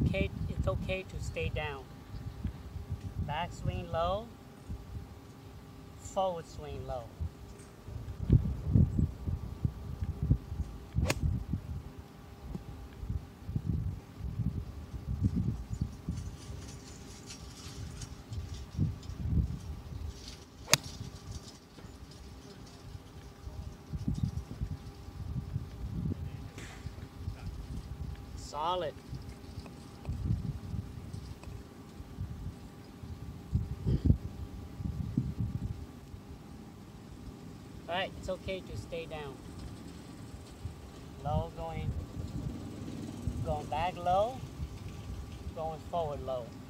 okay to stay down. Backswing low, forward swing low. Solid. Alright, it's okay to stay down. Low, going back low, going forward low.